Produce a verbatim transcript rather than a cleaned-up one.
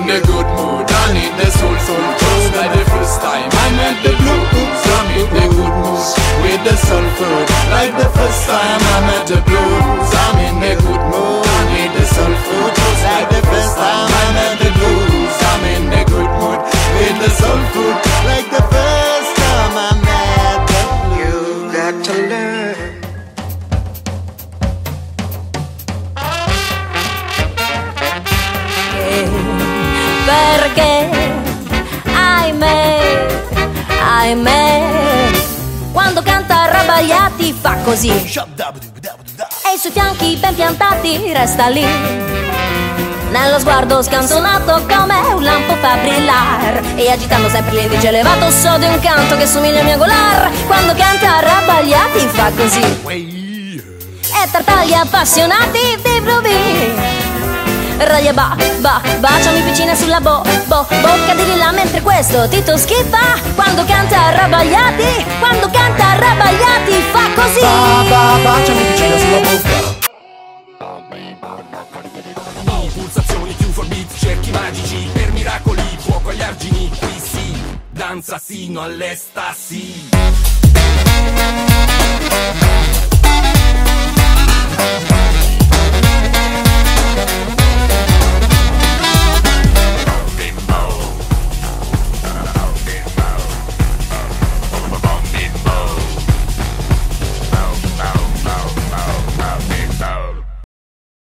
the good mood and in the soulful. Just like the first time I met the blues. I'm in the good mood with the soul food. Like the first time I met the blues. I'm in the good mood and in the soul food. Just like the first time I met the blues. I'm in the good mood with the soul food. Like the first time I met the blues. You got to learn. Perché, ahimè, ahimè, quando canta Rabaiati fa così e i suoi fianchi ben piantati resta lì. Nello sguardo scanzonato come un lampo fa brillare e agitando sempre l'indice elevato so di un canto che somiglia a mio golar. Quando canta Rabaiati fa così e tartagli appassionati vibrubi. Raglia ba, ba, baciami vicina sulla bo, bo, bocca di lilla mentre questo Tito schifa. Quando canta Rabaiati, quando canta Rabaiati fa così. Ba, ba, baciami vicina sulla bocca. Pulsazioni più for beat, cerchi magici per miracoli, fuoco agli argini, qui sì, danza sino all'estasi.